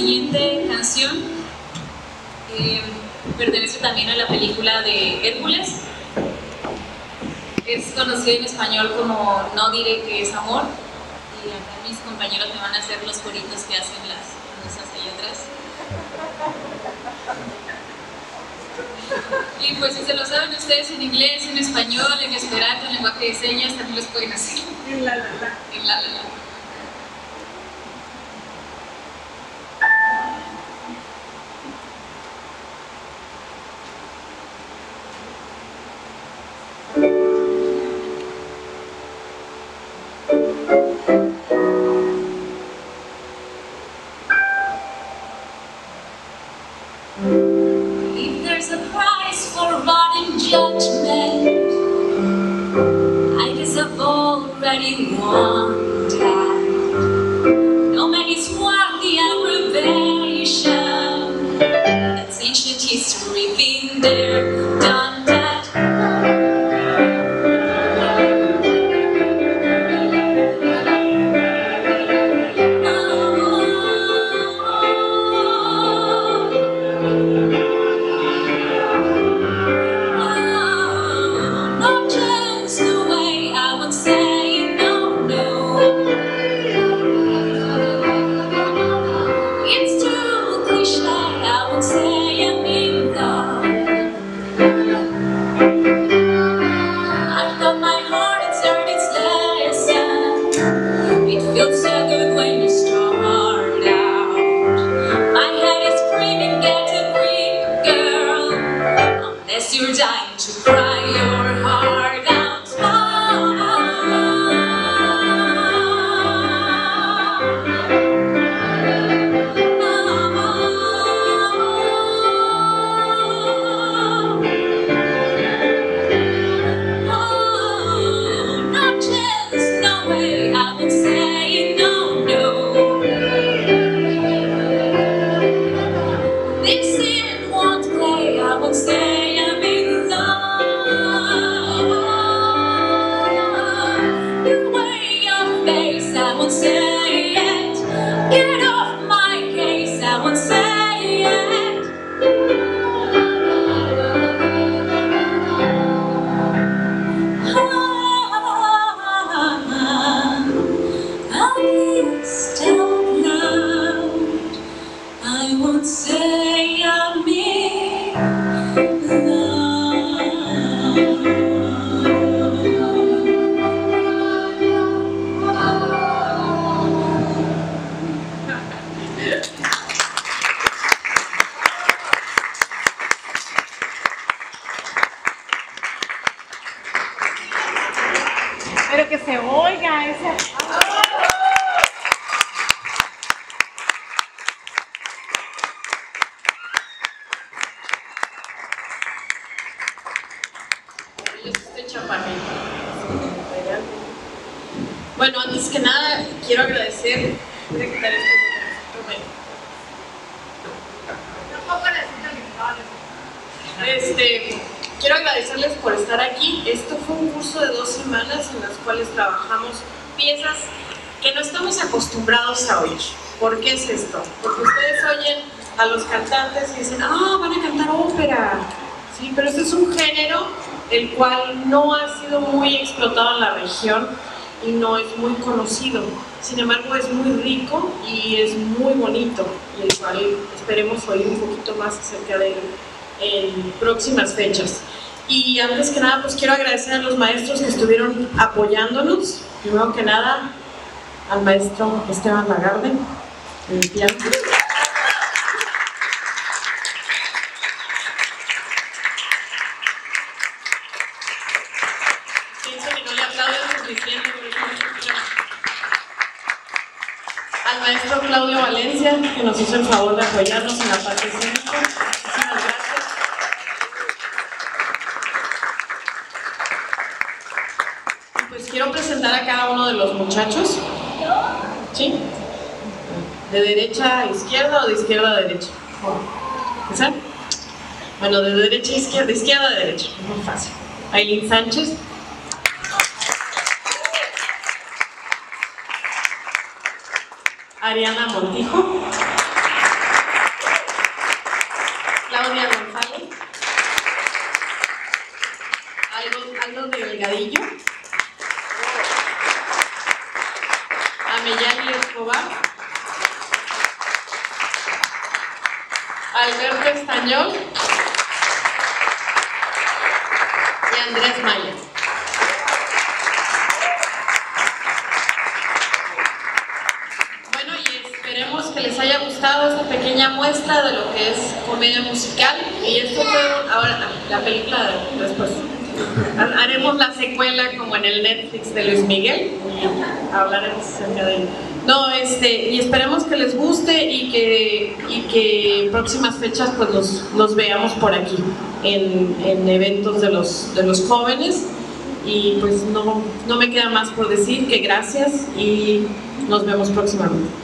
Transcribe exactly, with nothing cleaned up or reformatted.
siguiente canción eh, pertenece también a la película de Hércules. Es conocida en español como No diré que es amor. Y acá mis compañeros me van a hacer los coritos que hacen las musas allá atrás. Y pues si se lo saben ustedes en inglés, en español, en esperanto, en lenguaje de señas, también los pueden hacer. En la la la. En la la la. If there's a price for rotting judgment, I guess I've already won that. No man is worthy of revelation. That's ancient history, been there, done that. You're dying to cry your heart out. Oh, no chance, no way, I would say no, no. This in won't play, I would say. I won't say it. Get off my case, I won't say it. At least out loud, I won't say I mean love. Pero que se oiga ese. Yo estoy chaparrita. Bueno, antes que nada, quiero agradecer. Voy a quitar este Este, quiero agradecerles por estar aquí. Esto fue un curso de dos semanas en las cuales trabajamos piezas que no estamos acostumbrados a oír. ¿Por qué es esto? Porque ustedes oyen a los cantantes y dicen, ah, van a cantar ópera. Sí, pero este es un género el cual no ha sido muy explotado en la región y no es muy conocido. Sin embargo, es muy rico y es muy bonito, y el cual esperemos oír un poquito más acerca de él en próximas fechas. Y antes que nada, pues quiero agradecer a los maestros que estuvieron apoyándonos. Primero que nada, al maestro Esteban Lagarde, en el piano. Pienso que no le aplauden suficiente, por ejemplo. Al maestro Claudio Valencia, que nos hizo el favor de apoyarnos en la parte escénica. Muchísimas gracias. Pues quiero presentar a cada uno de los muchachos. ¿Sí? ¿De derecha a izquierda o de izquierda a derecha? ¿Esa? Bueno, de derecha a izquierda, de izquierda a derecha. Es muy fácil. Ailín Sánchez. Ariana Montijo. Delgadillo, a Meyali Escobar, Alberto Estañol y Andrés Maya. Bueno, y esperemos que les haya gustado esta pequeña muestra de lo que es comedia musical. Y esto fue ahora la película de después. Haremos la secuela como en el Netflix de Luis Miguel. Hablaremos acerca de ello. No, este, y esperemos que les guste y que, y que en próximas fechas pues los, los veamos por aquí en, en eventos de los, de los jóvenes. Y pues no, no me queda más por decir que gracias y nos vemos próximamente.